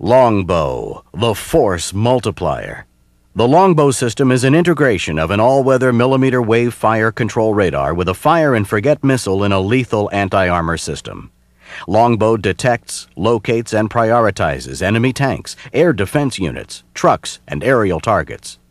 LONGBOW, the Force Multiplier. The LONGBOW system is an integration of an all-weather millimeter wave fire control radar with a fire-and-forget missile in a lethal anti-armor system. LONGBOW detects, locates, and prioritizes enemy tanks, air defense units, trucks, and aerial targets.